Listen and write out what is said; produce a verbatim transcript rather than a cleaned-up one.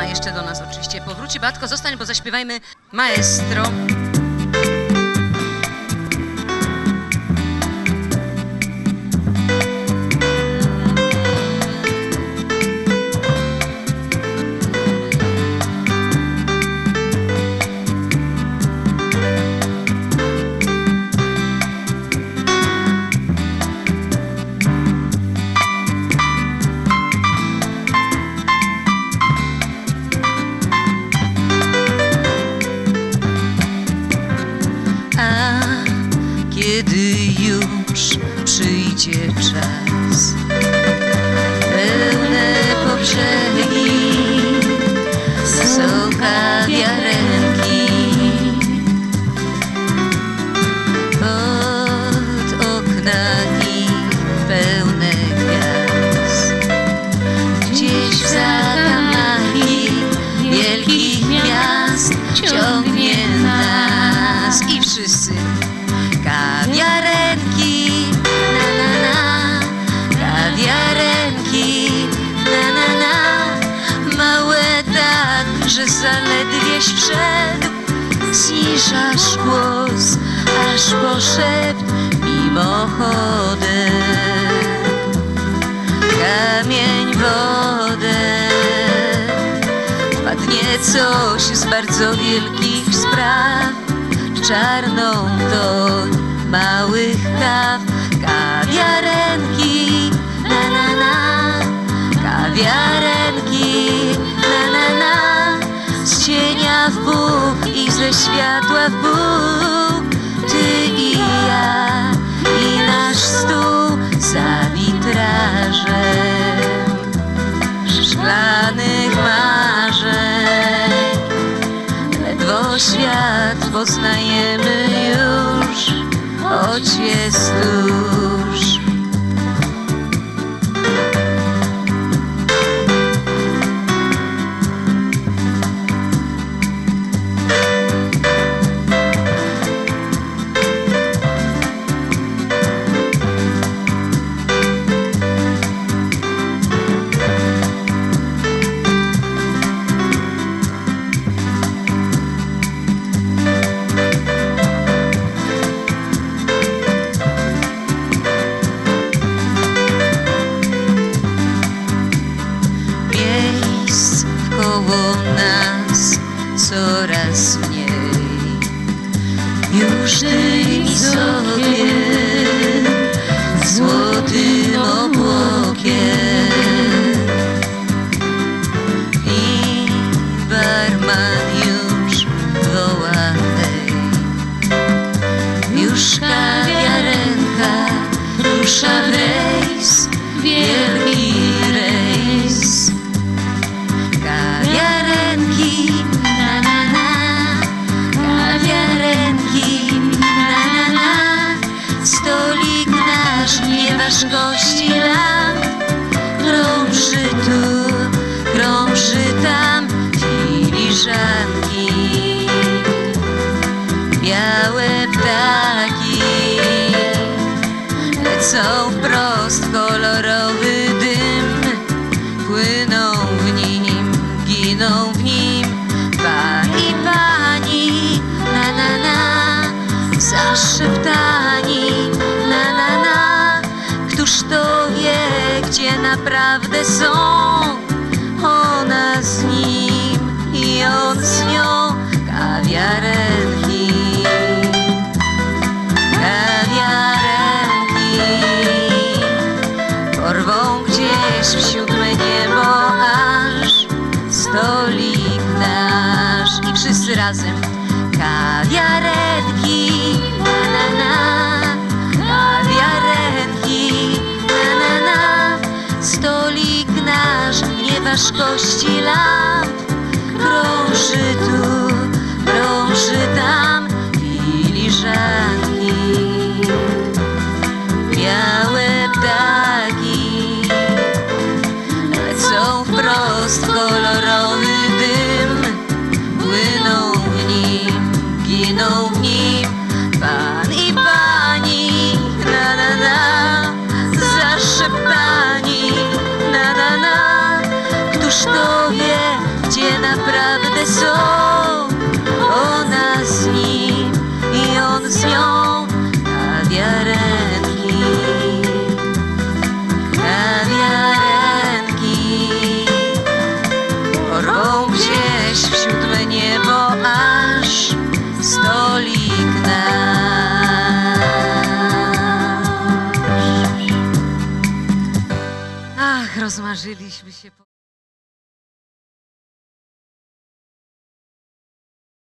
jeszcze do nas oczywiście powróci. Beatko, zostań, bo zaśpiewajmy Maestro. Kiedy już przyjdzie czas, pełne poprzegi są kawiarenki, od okna ich pełne gwiazd, gdzieś w zakamarki wielkich miast ciągnie nas i wszyscy. Kawiarenki, na na na, kawiarenki, na na na, małe tak, że zaledwieś wszedł, zciszasz głos, aż poszept mimochodem, kamień wodę, wpadnie coś z bardzo wielkich spraw, czarną toń małych kaw, kawiarenki, na na na, kawiarenki, na na na, z cienia w Bóg i ze światła w Bóg, ty i ja i nasz stół za witrażem szklanych marzeń. Ledwo świat poznajemy już, choć jest tuż. Koło nas coraz mniej, już ty mi sobie złotym obłokiem i barman już woła hej. Już kawiarenka rusza w rejs, wielki rejs. Kawiarenki, na na na, kawiarenki, na na na, stolik nasz nie waż gości lamp, krąży tu, krąży tam, filiżanki, białe ptaki lecą wprost, kolorowy dym, płyną w nim, giną w nim pan i pani, na na na, zaszeptani, na na na, któż to wie, gdzie naprawdę są, ona z nim i on z nią, kawiarenki, kawiarenki, porwą gdzieś w siódme niebo aż stolik nasz i wszyscy razem. Kawiarenki, na na na, kawiarenki, na na na, stolik nasz nie waż kości lamp, krąży tu, krąży tam, filiżanki, białe ptaki lecą wprost, kolorowy dym, płyną w nim, giną w nim pan i pani, na na na, zaszeptani, na na na, któż to wie, naprawdę są. Ona z nim i on z nią. Kawiarenki, kawiarenki porwą gdzieś w siódme niebo, aż stolik nasz. Ach, rozmarzyliśmy się. po-